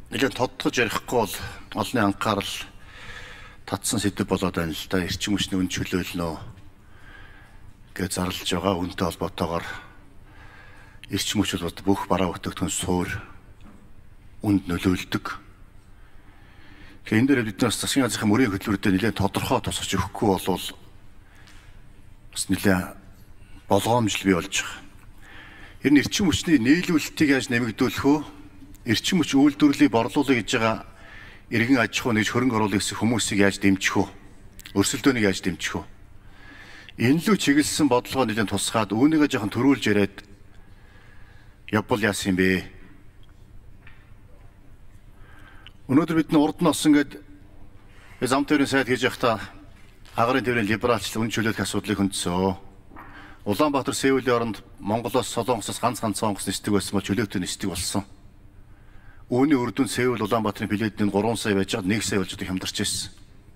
нэлээд тодтож ярихгүй бол олонний анхаарал татсан сэдв болоод байна л да. Эрчим хүчний үн чөлөөлнө гэж зарлж байгаа үнтэй холбоотойгоор эрчим хүч бол бүх бараа бүтээгдэхүүн суур үнд нөлөөлдөг. Тэгэхээр энэ дээр бид нар засгийн газрын мөрийн хөтөлбөрөдөө нэлээд тодорхой тусгаж өгөхгүй болвол бас нэлээд болгоомжл бий болж байгаа. Ер нь эрчим хүчний нийлүүлэлтийг яаж нэмэгдүүлэх вэ? Эрчим хүч үйлдвэрлэлийг борлуулах гэж байгаа иргэн аж ахуй нэгж хөрөнгө оруулах гэсэн хүмүүсийг яаж дэмжих вэ? Өрсөлдөөнийг яаж дэмжих вэ? Энэ лүү чиглэсэн бодлогоо нэлээд тусгаад үүнийгээ жоохон төрүүлж яриад явбал яасан юм бэ? Өнөөдөр бид урд нь осон гээд зам тээврийн сайд хийж явахдаа агарын тээврийн либералчлал үн чөлөөлөх асуудлыг хөндсөн. Улаанбаатар Сеулийн оронд Монголоос Солонгосоос ганцхан онгоц нисдэг байсан бол чөлөөтэй нисдэг болсон. Үүний үр дүн Сеул Улаанбаатарын билетийн 3 сая байж хаад 1 сая болж хямдарч ирсэн.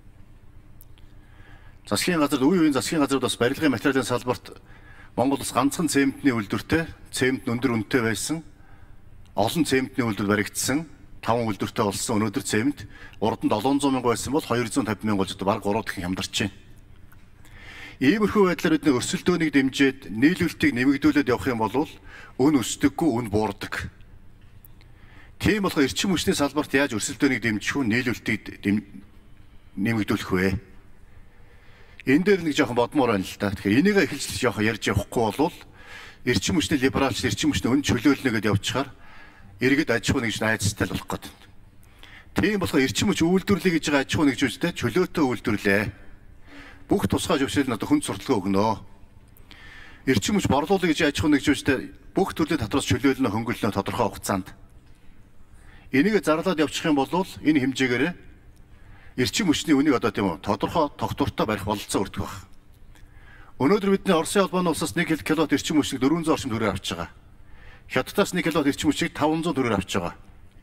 Засгийн газар үе үеийн засгийн газрууд бас барилгын материалын салбарт Монголоос ганцхан цементний үйлдвэртэй, цемент өндөр үнэтэй байсан, олон цементний үйлдвэр баригдсан, 5 үйлдвэртэй болсон. Өнөөдөр цемент урд нь 700 мянга байсан бол 250 мянга болж бараг 3 дахин хямдарч байна. Иймэрхүү байдлаар бидний өрсөлдөөнийг дэмжиж нийлүүлэлтийг нэмэгдүүлээд явах юм бол үн өсдөггүй, үн буурдаг. Тийм болохоор эрчим хүчний салбарт яаж өрсөлдөөнийг дэмжих вэ? Нийлүүлэлтийг нэмэгдүүлэх вэ? Энэ дээр нэг жоохон бодмоор байна л да. Тэгэхээр энийг эхэлж жоохон ярьж явахгүй бол эрчим хүчний либералч, эрчим хүчний үн чөлөөлнө гэдээ явчихаар иргэд аж ахуй нэгж найзтай болох гэдэг. Тийм болохоор эрчим хүч үйлдвэрлэе гэж байгаа аж ахуй нэгжүүдтэй чөлөөтэй үйлдвэрлэе. Бүх тусгай зөвшөөрөл нь одоо хүн сурталчилгаа өгнө. Эрчим хүч борлуулах гэж аж ахуй нэгжүүдтэй бүх төрлийн татвараас чөлөөлнө хөнгөлнө тодорхой хугацаанд. Энийг зарлаад явчих юм бол энэ хэмжээгээр эрчим хүчний үнийг одоо тийм үү тодорхой тогтвортой барих бололцоо өртгөх байх. Өнөөдөр бидний Оросын холбооны улсаас 1 кВт эрчим хүчийг 400 орчим төгрөгөөр авч байгаа. Хятадаас 1 кВт эрчим хүчийг 500 төгрөгөөр авч байгаа.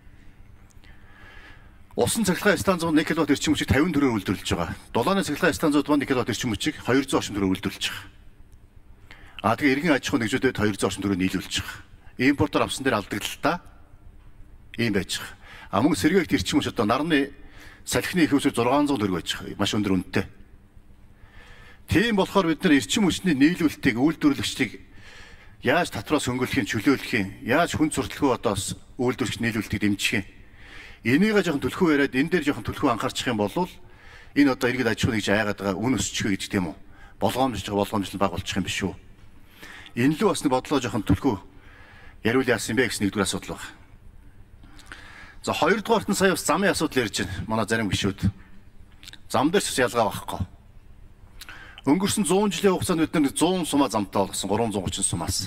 Усан цахилгаан станцууд 1 кВт эрчим хүчийг 50 төгрөгөөр үйлдвэрлэж байгаа. Дулааны цахилгаан станцууд 1 кВт эрчим хүчийг 200 орчим төгрөгөөр үйлдвэрлэж байгаа. Тэгээ иргэн аж ахуй нэгжүүдэд 200 орчим төгрөгөөр нийлүүлж байгаа. Импортоор авсан дээр алдагдлаа ийм байж байгаа. Мөн сэргээгт эрчим хүч одоо нарны салхины их усыг 600 төгрөг байж байгаа. Маш өндөр үнэтэй. Тийм болохоор бид нар эрчим хүчний нийлүүлэлтийг үйлдвэрлэгчдийг яаж татвараас хөнгөлөхийн, чөлөөлөхийн, яаж хүн сурталчилгаа одоос үйлдвэрч нийлүүлэлтийг дэмжих юм. Энийгээ жоохон төлхөө яриад энэ дээр жоохон төлхөө анхаарчих юм бол энэ одоо иргэд аж ахуй нэгж айгаад байгаа үн өсчихөө гэж тийм үү? Болгоомжлол баг болчих юм биш үү? Энэ лүү бас нэг бодлоо жоохон төлхөө яриул яасан бэ гэсэн нэгдүгээр асуудал байна. За хоёрдугаарт нь сая бас замын асуудал ярьж байна. Манай зарим гишүүд. Зам дээр ч ялгаа байхгүй. Өнгөрсөн 100 жилийн хугацаанд бид нар 100 сумаа замтай болгосон 330 сумаас.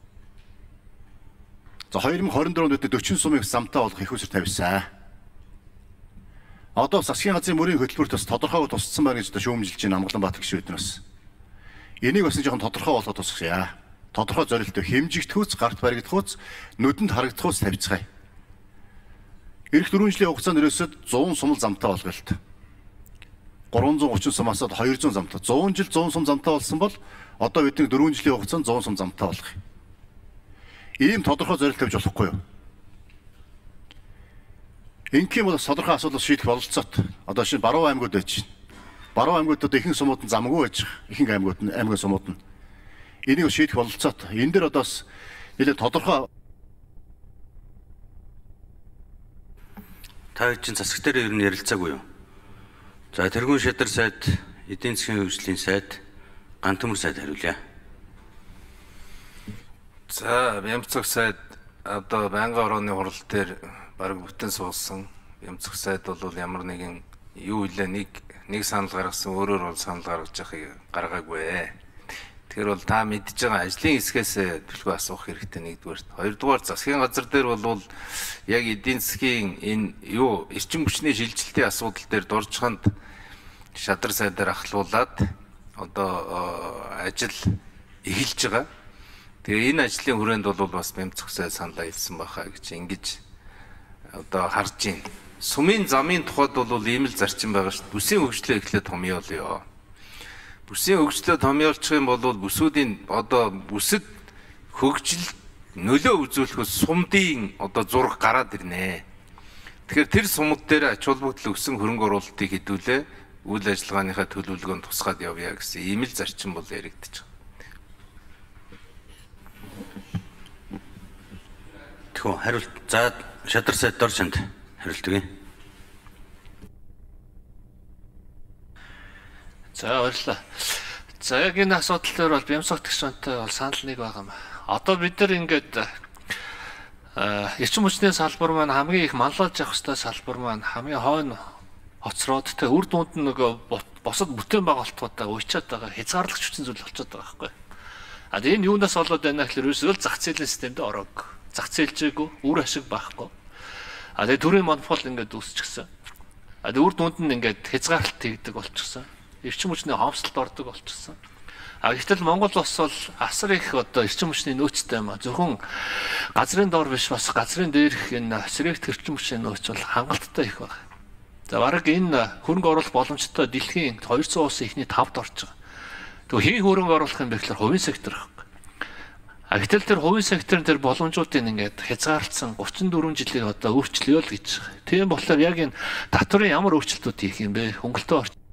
За 2024 онд бид 40 сумыг замтай болгох их усэр тавьсан. Одоо засгийн газрын мөрийн хөтөлбөрт бас тодорхой тусцсан байна гэж шүүмжилж байна Амгаланбаатар гишүүд нас. Энийг бас жоохон тодорхой болгоод тусгая. Тодорхой зорилттой хэмжигдэхүүц, гарт баригдахууц, нүдэнд харагдахууц тавьцгаая. Ирэх 4 жилийн хугацаанд ерөөсөд 100 сум замтай болгоё л та. 330 сумаас 200 замтай. 100 жил 100 сум замтай болсон бол одоо бидний 4 жилийн хугацаанд 100 сум замтай болгох. Ийм тодорхой зорилт тавьж болохгүй юу? Ингийн бол тодорхой асуудал шийдэх бололцоот. Одоо шинэ Баруун аймагуд байж байна. Баруун аймагуудад ихэнх сумууд нь замгүй байж байгаа. Ихэнх аймагын сумууд нь. Энийг шийдэх бололцоот. Энэ дээр одоос нэлээд тодорхой та чинь засаг дээр ер нь ярилцаагүй юу? За тэргүүн шадар сайд, эдийн засгийн хөгжлийн сайд, ган төмөр сайд хариулъя. За Бямцаг сайд одоо байнгын орооны хурал дээр бараг бүтэн суулсан. Бямцаг сайд бол ямар нэгэн юу илээ нэг санал гаргасан, өөрөөр бол санал гаргаж явахыг гаргаагүй. Тэгэхээр бол та мэдж байгаа ажлын хэсгээс төлхөө асуух хэрэгтэй нэгдүгээр. Хоёрдугаар засгийн газар дээр бол яг эдийн засгийн энэ юу эрчим хүчний шилжилтийн асуудал дээр дуржханд шадар сайдаар ахлуулад одоо ажил эхэлж байгаа. Тэгээ энэ ажлын хүрээнд бол бас Бямцаг сайд саналаа хэлсэн баха гэж ингэж одоо харж байна. Сумын замын тухайд бол ийм л зарчим байгаа шүү дээ. Бүсийн хөгжлөө эхлээд томьёолё. Бүсийн хөгжлөө томьёолчих юм бол бүсүүдийн одоо бүсэд хөгжил нөлөө үзүүлэхөөс сумдын одоо зураг гараад ирнэ. Тэгэхээр тэр сумд дээр ач холбогдол өгсөн хөрөнгө оруулалтыг хэдүүлээ үйл ажиллагааныхаа төлөвлөгөөнд тусгаад явъя гэсэн ийм л зарчим бол яригдчих. Тэгвэл хариулт за Шадар сайд дор чанд хариулт өгье. За баярлалаа. За яг энэ асуудал дээр бол Бямсгот гишүүнтэй бол санал нэг байгаа юм. Одоо бид нар ингээд эрчим хүчний салбар маань хамгийн их манлайлж явах ёстой салбар маань хамгийн хойно хоцроод тэ үр дүнд нь нөгөө босод бүтээн байгуулалтуудаа уйчаад байгаа хязгаарлагч хүчин зүйл болчиход байгаа байхгүй. А энэ юунаас болоод байна гэхээр ерөөсөө зах зээлийн системд ороог. Зах зээлжээгүй, үр ашиг байхгүй. А тэгээ төрийн монопол ингээд үүсчихсэн. А тэгээ үр дүнд нь ингээд хязгаарлалт хийгдэг болчихсон. Эрчим хүчний хомсдолд ордог болчихсон. А гэтэл Монгол улс бол асар их одоо эрчим хүчний нөөцтэй юм а. Зөвхөн газрын доор биш бас газрын дээрх энэ сэрэгт эрчим хүчний нөөц бол хангалттай их байна. За бараг энэ хөрөнгө оруулах боломжтой дэлхийн 200 улсын ихний 5-д орж байгаа. Тэгвэл хин хөрөнгө оруулах юм бэ гэхээр хувийн сектор байхгүй. А гэтэл тэр хувийн секторын тэр боломжуудыг ингээд хязгаарлалсан 34 жилийн одоо өөрчлөё л гэж. Тийм болохоор яг энэ татварын ямар өөрчлөлтүүд хийх юм бэ? Хөнгөлөлтөө